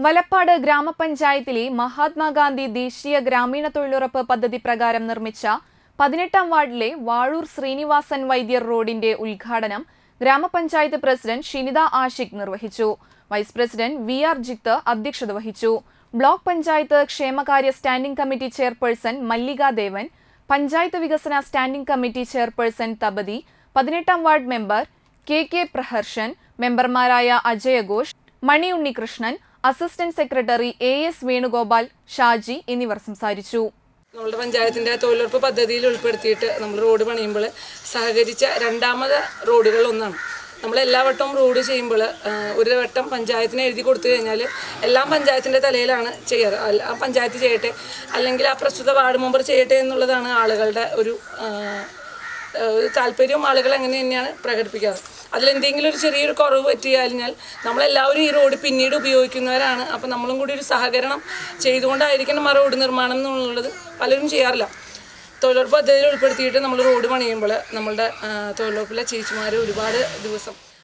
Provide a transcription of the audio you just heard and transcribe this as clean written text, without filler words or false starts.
വലപ്പാട് ഗ്രാമപഞ്ചായത്തിലെ മഹാത്മാഗാന്ധി ദേശീയ ഗ്രാമീണ തൊഴിലുറപ്പ് പദ്ധതി പ്രകാരം നിർമ്മിച്ച 18ാം വാർഡിലെ വാഴൂർ ശ്രീനിവാസൻ വൈദ്യർ റോഡിന്റെ ഉദ്ഘാടനം ഗ്രാമപഞ്ചായത്ത് പ്രസിഡന്റ് ഷിനിത ആഷിഖ് നിർവഹിച്ചു. Vice president വി.ആർ. ജിത്ത് അധ്യക്ഷത വഹിച്ചു. ബ്ലോക്ക് പഞ്ചായത്ത് ക്ഷേമകാര്യ standing committee chairperson Mallika Devan, panchayat വികസന സ്റ്റാൻഡിംഗ് കമ്മിറ്റി ചെയർപേഴ്സൺ തപതി, 18ാം വാർഡ് മെമ്പർ കെ പ്രഹർഷൻ, മെമ്പർമാരായ Ajaya Ghosh, Mani Unnikrishnan, assistant secretary A.S. Venugopal, Shaji എന്നിവർ സംസാരിച്ചു. നമ്മുടെ പഞ്ചായത്തിന്റെ തൊഴിലുറപ്പ് പദ്ധതിയിൽ ഉൾപ്പെടുത്തിയിട്ട് നമ്മൾ റോഡ് പണിയുമ്പോൾ സഹകരിച്ച രണ്ടാമത് റോഡുകൾ ഒന്നാണ്. നമ്മൾ എല്ലാ വട്ടവും റോഡ് ചെയ്യുമ്പോൾ ഒരു വട്ടം പഞ്ചായത്തിന് എഴുതി കൊടുത്തു കഴിഞ്ഞാൽ എല്ലാം പഞ്ചായത്തിൻ്റെ തലയിലാണ് ചെയ്യാറ്. ആ പഞ്ചായത്ത് ചെയ്യട്ടെ, അല്ലെങ്കിൽ ആ പ്രസ്തുത വാർഡ് മെമ്പർ ചെയ്യട്ടെ എന്നുള്ളതാണ് ആളുകളുടെ ഒരു താല്പര്യവും. ആളുകൾ അങ്ങനെ തന്നെയാണ് പ്രകടിപ്പിക്കാറ്. അതിലെന്തെങ്കിലും ഒരു ചെറിയൊരു കുറവ് പറ്റിക്കഴിഞ്ഞാൽ നമ്മളെല്ലാവരും ഈ റോഡ് പിന്നീട് ഉപയോഗിക്കുന്നവരാണ്. അപ്പം നമ്മളും കൂടി ഒരു സഹകരണം ചെയ്തുകൊണ്ടായിരിക്കണം ആ റോഡ് നിർമ്മാണം എന്നുള്ളത് പലരും ചെയ്യാറില്ല. തൊഴിലുറപ്പ് പദ്ധതിയിൽ ഉൾപ്പെടുത്തിയിട്ട് നമ്മൾ റോഡ് പണിയുമ്പോൾ നമ്മളുടെ തൊഴിലുറപ്പിലെ ചേച്ചിമാർ ഒരുപാട് ദിവസം